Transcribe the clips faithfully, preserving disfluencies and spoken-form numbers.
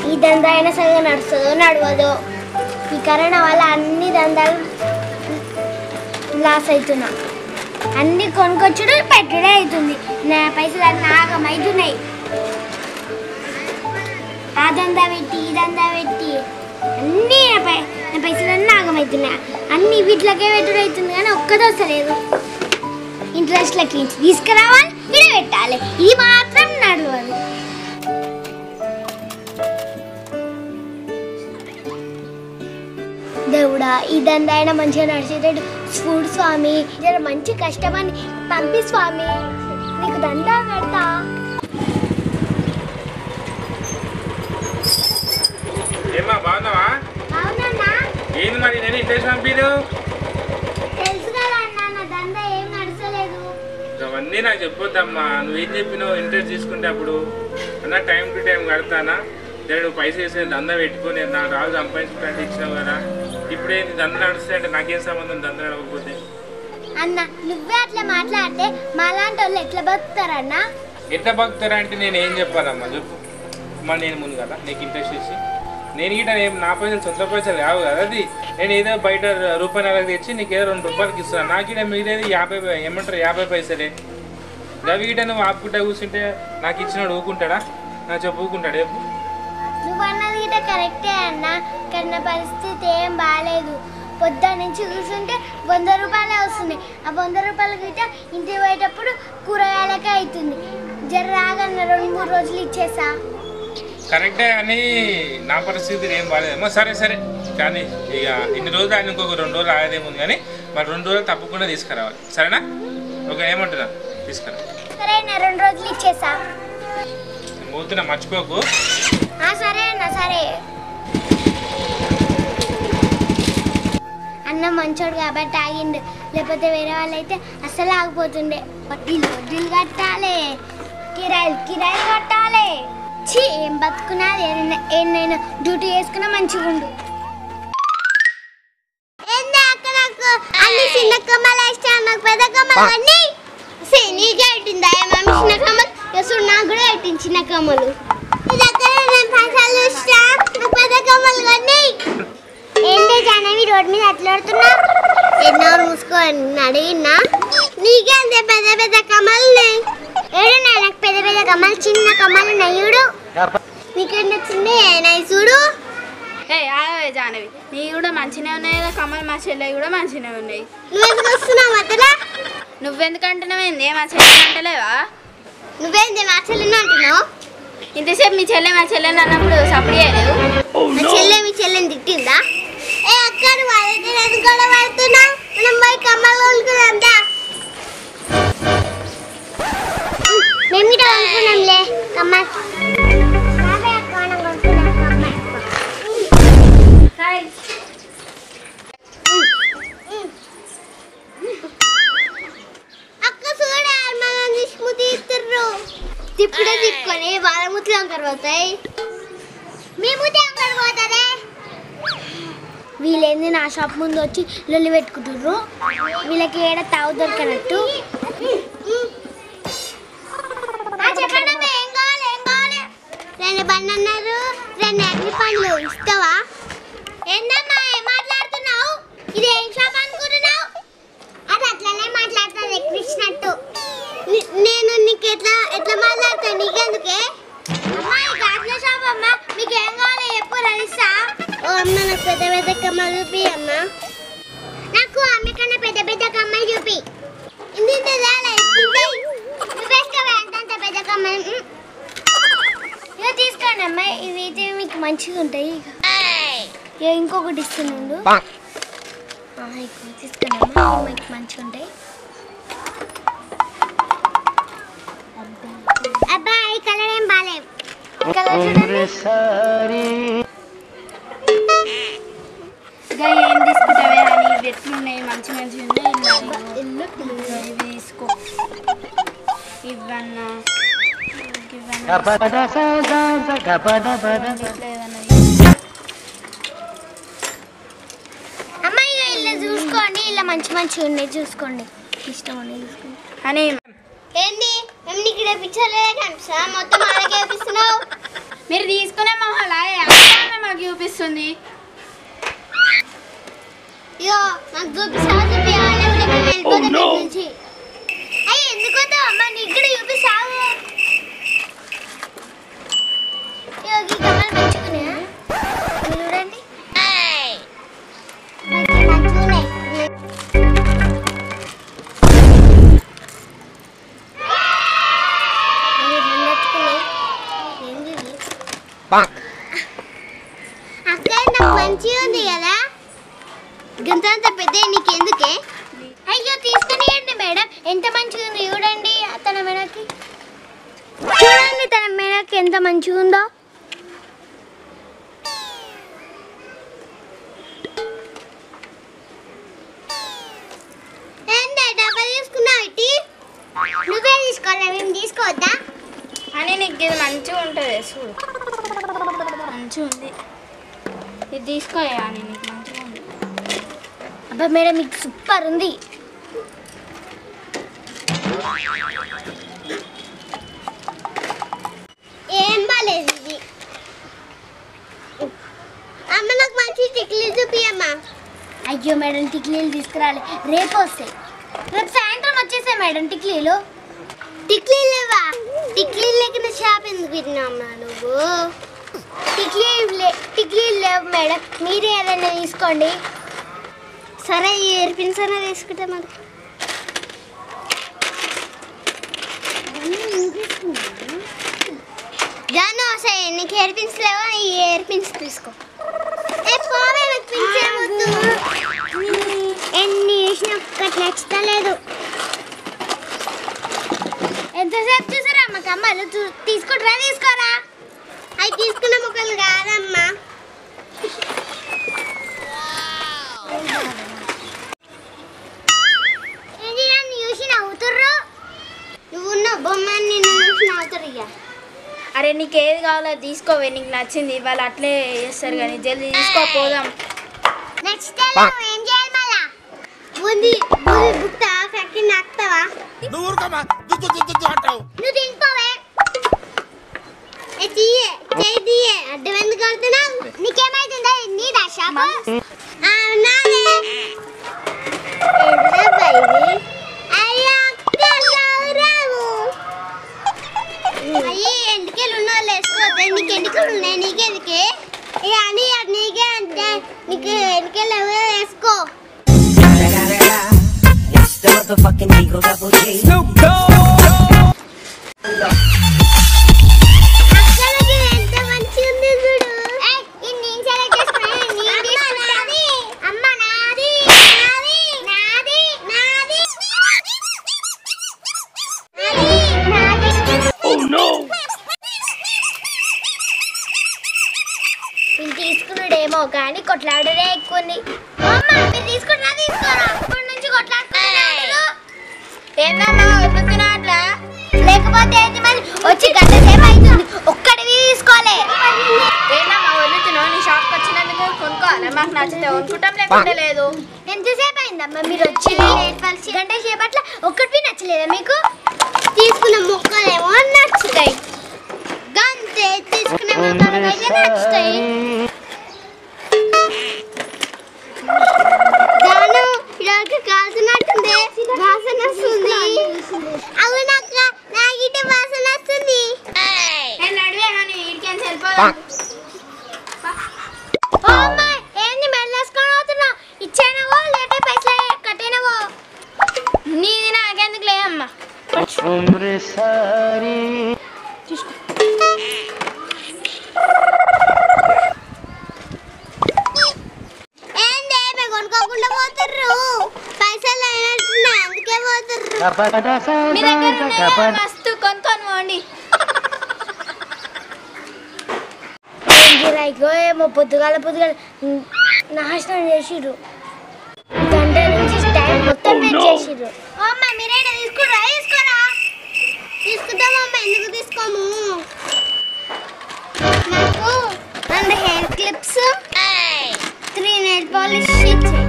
ఈ దందా అయినా సరిగా నడుస్తుందో నడవదో. ఈ కరోనా వల్ల అన్ని దందాలు లాస్ అవుతున్నా. అన్ని కొనుక్కొచ్చుడు పెట్టుడే అవుతుంది. నా పైసలు అన్నీ ఆగమవుతున్నాయి. ఆ దందా పెట్టి ఈ దందా పెట్టి అన్నీ నా పైసలు అన్నీ ఆగమవుతున్నాయి. అన్ని వీటిలోకే పెట్టుడు అవుతుంది కానీ ఒక్కదో వస్తలేదు. ఇంట్రెస్ట్లకి తీసుకురావాలి, ఇక్కడ పెట్టాలి, ఇది మాత్రం నడవదు. దేవుడా ఈ దందా అయినా మంచిగా నడిచేటట్టు చూడు స్వామి. జర మంచి కష్టమని పంపి స్వామి, నీకు దందా పెడతా. ఏమా బాగున్నావా? అవునన్నా. ఏంది మరి నేను ఇంట్రెస్ట్ పంపిరు? తెలుసు కదా అన్న, నా దందా ఏం నడచలేదు. అవన్నీ నాకు చెప్పొద్దమ్మా. నువ్వేం చెప్పినావు ఇంట్రెస్ట్ తీసుకుంటే అప్పుడు అన్న టైం టు టైం కడతానా? నేను నువ్వు పైసలు వేసే దందా పెట్టుకొని నాకు రాజు సంపాదించుకుంటే ఇచ్చినావు కదా. ఇప్పుడు ఏంది దంద నడుస్తాయి అంటే నాకేం సంబంధం దంద నడవకపోతే? అన్న నువ్వే అట్లా మాట్లాడితే మాలాంటి వాళ్ళు ఎట్లా బతుకుతారన్నా? ఎట్లా బతుకుతారా అంటే నేను ఏం చెప్పాలమ్మా చెప్పు. అమ్మా నేను ముందు కదా నీకు ఇంట్రెస్ట్ చేసి నేను గిట నా పైసలు సొంత పైసలు కావు కదా. అది నేను ఏదో బయట రూపాయి నెలకు తెచ్చి నీకు ఏదో రెండు రూపాయలకి ఇస్తాను. నాకు గిట మీరేది యాభై ఏమంటారు యాభై పైసలే. గవి గిట నువ్వు ఆపుకుంటా కూర్చుంటే నాకు ఇచ్చినాడు ఊకుంటాడా? నా చెప్పు ఊకుంటాడు చెప్పు. నువ్వు అన్నది గిట కరెక్టే అన్న, కానీ నా పరిస్థితి ఏం బాగాలేదు. పొద్దున్న నుంచి కూర్చుంటే వంద రూపాయలే వస్తున్నాయి. ఆ వంద రూపాయల గిట ఇంటికి పోయేటప్పుడు కూరగాయలకే అవుతుంది. జర రాగన్న రెండు మూడు రోజులు ఇచ్చేసా. కరెక్టే కానీ నా పరిస్థితి ఏం బాగాలేదమ్మా. సరే సరే కానీ ఇక ఇన్ని రోజులు ఆయన ఇంకొక రెండు రోజులు ఆగదేముంది కానీ మరి రెండు రోజులు తప్పకుండా తీసుకురావాలి. సరేనా? ఓకే ఏమంటున్నా తీసుకురా. సరే అన్న రెండు రోజులు ఇచ్చేసా. పోతున్నా మర్చిపోకు. సరే అన్న సరే. అన్న మంచోడు కాబట్టి ఆగిండు, లేకపోతే వేరే వాళ్ళు అయితే అస్సలు ఆగిపోతుండే. వడ్డీలు వడ్డీలు కట్టాలి, కిరాయిలు కిరాయిలు కట్టాలి. ఛీ ఏం బతుకున్నది. ఏదైనా డ్యూటీ చేసుకున్నా మంచిగా ఉండు. చిన్న కమ్మలు వేస్తాను, నాకు పెద్ద కమ్మలు అన్నీ నీకే పెట్టిందా మమ్మీ? చిన్న కమ్మలు ఎసుడు నాకు కూడా పెట్టింది చిన్న కమ్మలు. ఏంటి జానవి రోడ్ మీద అట్లా ఆడుతున్నా? ఎన్నోరు మూసుకోని అడిగినా నీకేంటే పెద్ద పెద్ద కమ్మలు ఏడున్నా? నాకు పెద్ద పెద్ద కమ్మలు చిన్న కమ్మలు నయ్యుడు. నీకేంటి వచ్చింది నై చూడు. ఏ ఆవే జానవి, నీ కూడా మంచిగా ఉన్నాయి కదా కమ్మలు, మా చెల్లెవి కూడా మంచిగా ఉన్నాయి. నువ్వెందుకు వస్తున్నావు అతలా? నువ్వెందుకంటున్నావేంది? మా చెల్లె అంటలేవా? నువ్వేంది మా చెల్లెని అంటున్నావు? ఇంతసేపు మీ చెల్లె మా చెల్లెని అన్నప్పుడు సపోర్ట్ చేయలేదు. మా చెల్లె మీ చెల్లెని తిట్టిందా? ఏ అక్క నువ్వు అదే ఎందుకు కూడా పడుతున్నావు? మనం పోయి కమ్మలు కొనుక్కుందా? మేము కూడా కొనుక్కున్నాంలే కమ్మలు. అక్క చూడ మనం తీసుకుని తీస్తుర్రు. తిప్పుడే తిప్పుకొని వాళ్ళ ముత్తులు అంకర పోతాయి. మీ ముత్తి అంకర పోతుంది. వీళ్ళేంది నా షాప్ ముందు వచ్చి లొల్లి పెట్టుకుంటుర్రు. వీళ్ళకి ఏడ తావు దొరకనట్టు. చెప్పండి ఏం కావాలి ఏం కావాలి? రెండు బండి అన్నారు, రెండు అగ్ని పండ్లు ఇస్తావా? ఏందమ్మా ఏం మాట్లాడుతున్నావు? ఇది ఏం షాప్ అనుకుంటున్నావు? అది అట్లనే మాట్లాడుతుంది ఎక్కించినట్టు. నేను నీకు ఎట్లా ఎట్లా మాట్లాడతాను? నీకెందుకే అమ్మా? ఇది అట్ల షాప్ అమ్మా. మీకు ఏం కావాలి ఎప్పుడు అడిస్తా? ఓ అమ్మ నాకు పెద్ద పెద్ద కమ్మలు చూపి అమ్మ. నాకు అమ్మ కన్నా పెద్ద పెద్ద కమ్మలు చూపి. ఇంత ఇంత అంత పెద్ద కమ్మలు ఇక తీసుకోండి అమ్మా. ఇవి అయితే మీకు మంచిగా ఉంటాయి. ఇక ఇంకొకటి ఇస్తున్నాడు. తీసుకోండి అమ్మా, మీకు మంచిగా ఉంటాయి. అబ్బాయి ఈ కలర్ ఏం బాగాలేవు. కలర్ చూడండి. ఏం తీసుకుంటావే అని ఎట్లున్నాయి? మంచి మంచి ఉన్నాయి. ఇవి తీసుకో. ఇవన్నా అమ్మాయి ఇలా చూసుకోండి, ఇలా మంచి మంచిగా ఉన్నాయి చూసుకోండి. ఇష్టం ఉన్నాయి చూసుకోండి అని. ఏంది మేము నీకు రేపించలే కనిసా మొత్తం అలాగే వేపిస్తున్నావు. మీరు తీసుకునే మొహాలా వస్తుంది. ఇగో నాకు చూపిస్తావా చూపియాలి వెళ్ళిపోతా నుంచి. అయ్యి ఎందుకు వద్దావు అమ్మ నీకు కూడా చూపిస్తావు. ఇగో ఈ కమ్మలు మంచుకున్నాయా చూడండి మంచుకున్నాయి. అక్క నాకు మంచిగా ఉంది కదా గంతంత పెద్ద నీకు ఎందుకే. అయ్యో తీసుకునియండి మేడం ఎంత మంచిగా ఉంది చూడండి తన మెడకి చూడండి తన మెడకి ఎంత మంచిగా ఉందో. ఏంటి డబ్బా తీసుకున్నావు ఇటీ నువ్వే తీసుకోవాలి మేము తీసుకోవద్దా అని నీకు ఇది మంచిగా ఉంటుంది చూడు మంచిగా ఉంది ఇది తీసుకోయా అని నీకు మంచిగా ఉంది. అబ్బా మేడం మీకు సూపర్ ఉంది. ఏం బాలేదు ఇది అమ్మ నాకు మంచి టిక్లీలు చూపియమ్మా. అయ్యో మేడం టిక్లీలు తీసుకురాలి రేపు వస్తాయి రేపు సాయంత్రం వచ్చేసాయి మేడం టిక్లీలు. టిక్లీలు లేవా టిక్లీలు లేకుండా షాప్ ఎందుకు పెట్టినామ్మా నువ్వు. టిక్లీలు లే టిక్లీలు లేవు మేడం మీరే ఏదైనా తీసుకోండి. సరే ఈ ఇయర్ పిన్స్ అయినా తీసుకుంటే మరి జాను సరే నీకు ఇయర్ పిన్స్ లేవా ఈ ఇయర్ పిన్స్ తీసుకో. ఎన్ని చేసినా ఒక్కటి నచ్చలేదు. ఎంతసేపు చూసారా అమ్మ కమ్మలు తీసుకుంటారా తీసుకోరా అవి తీసుకున్న ముక్కలు కాదమ్మా. ఏంటి నన్ను చూసి నవ్వుతుర్రు నువ్వున్న బొమ్మని నిన్ను చూసి నవ్వుతురు. ఇక అరే నీకు ఏది కావాలో తీసుకోవే నీకు నచ్చింది వాళ్ళు అట్లే చేస్తారు కానీ జల్దీ తీసుకోపోదాం. నచ్చితే ఏం చేయాలి మళ్ళా బూంది బూంది బుక్తా ఫ్యాక్టరీ నాకుతావా నువ్వు తినిపోవే తీయే చేయి తీయే అడ్డం ఎందుకు కడుతున్నావు నీకేమైతుందా నీదా షాపు నాదే అయ్యి ఎండికెళ్ళి ఉన్న వాళ్ళు వేసుకోవద్దు నీకు ఎండికలు ఉన్నాయి నీకెందుకే అని నీకే అంటే నీకు ఎండికెళ్ళి ఎవరో వేసుకో. ఎంత మంచిగా ఉంది చూడు. నేను సెలెక్ట్ చేసుకున్నా అమ్మ నాది నాది నాది నాది వీళ్ళు తీసుకున్నాడేమో కానీ కొట్లాడరే ఎక్కువ ఉంది. మీరు తీసుకుంటున్నా తీసుకోరా ఇప్పటి నుంచి కొట్లాడుతున్నారు ఏందమ్మా వద్దుతున్నా అట్లా లేకపోతే ఏంటి మరి వచ్చి గంట సేపు అవుతుంది ఒక్కడివి తీసుకోలే. ఏందమ్మా వదులుతున్నావు నీ షాప్కి వచ్చినందుకు కొనుక్కోవాలి మాకు నచ్చితే కొనుక్కుంటాం లేకుంటే లేదు. ఎంతసేపు అయిందమ్మా మీరు వచ్చి గంట సేపు అట్లా ఒక్కటి నచ్చలేదా మీకు. తీసుకున్న మొక్కలేమో నచ్చుతాయి గంతే తీసుకునే మొక్కలకైతే నచ్చుతాయి. దాను ఇలాగ కాల్చినట్టుంది వాసన వస్తుంది. అవునక్క నాగిట వాసన వస్తుంది. నడివే కానీ వీడికి వెళ్ళిపోదాం. ఏంది మెల్లేసుకొని అవుతున్నావు ఇచ్చానవో లేటే పైసలు కట్టినవో నీది నాకెందుకు లేదమ్మా. ఏందే కొనుక్కోకుండా పోతుర్రు పైసలు అయినట్టున్నాయి అందుకే పోతుర్రు. మీ దగ్గర మస్తు కొనుక్కొని పోండి. ఏమో పొద్దుగాల పొద్దుగాల నాశనం చేసిర్రు గంట నుంచి టైం మొత్తం చేసిర్రు. అమ్మ మీరైనా తీసుకురా తీసుకోరా తీసుకుంటామమ్మ ఎందుకు తీసుకోము. నాకు రెండు hair clips three nail polish ఇచ్చాయి.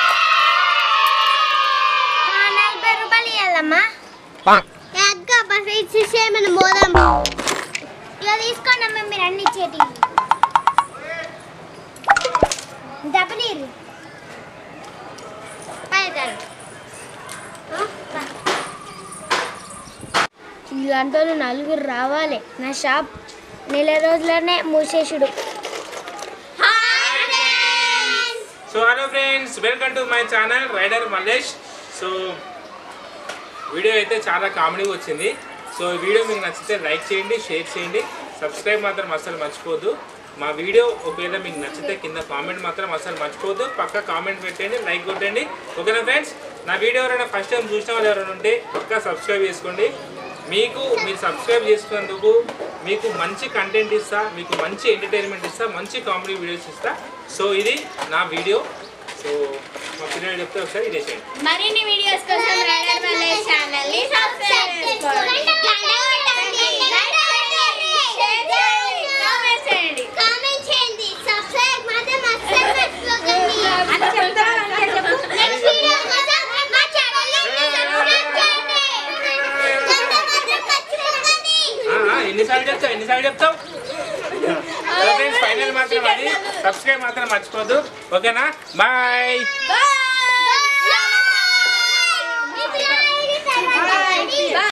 నలభై రూపాయలు ఇవ్వాలమ్మా. మరి ఇచ్చేసే మనం పోదాం. ఇక తీసుకోండి అమ్మ మీరు అన్ని ఇచ్చేటి డబ్బులు ఈ గంటలు నలుగురు రావాలి నా షాప్ నెల రోజులనే మూసేసుడు. So hello friends, welcome to my channel rider Mallesh. So video అయితే చాలా కామెడీ వచ్చింది. సో ఈ వీడియో మీకు నచ్చితే లైక్ చేయండి, షేర్ చేయండి, సబ్స్క్రైబ్ మాత్రం అస్సలు మర్చిపోద్దు. మా వీడియో ఒకవేళ మీకు నచ్చితే కింద కామెంట్ మాత్రం అస్సలు మర్చిపోద్దు. పక్క కామెంట్ పెట్టండి, లైక్ కొట్టండి. ఓకేనా ఫ్రెండ్స్? నా వీడియో ఎవరైనా ఫస్ట్ టైం చూసిన వాళ్ళు ఎవరైనా ఉంటే పక్కా సబ్స్క్రైబ్ చేసుకోండి. మీకు మీరు సబ్స్క్రైబ్ చేసుకున్నందుకు మీకు మంచి కంటెంట్ ఇస్తా, మీకు మంచి ఎంటర్టైన్మెంట్ ఇస్తా, మంచి కామెడీ వీడియోస్ ఇస్తా. సో ఇది నా వీడియో. సో మా పిల్లలు చెప్తే ఒకసారి ఇదే చేయండి. మరిన్ని వీడియోస్ కోసం రైడర్ మల్లేష్ ఛానల్ ని సబ్స్క్రైబ్ చేసుకోండి. కామెంట్ చేయండి. కామెంట్ చేయండి. సబ్స్క్రైబ్ మాత్రం అస్సలు మర్చిపోకండి. అని చెప్తారా? అంటే చెప్పు. నెక్స్ట్ వీడియో కోసం మా ఛానల్ ని సబ్స్క్రైబ్ చేయండి. ఎన్నిసార్లు చెప్తావు ఎన్నిసార్లు చెప్తావు ఫ్రెండ్స్? ఫైనల్ మాత్రం అది సబ్స్క్రైబ్ మాత్రం మర్చిపోద్దు. ఓకేనా? బాయ్.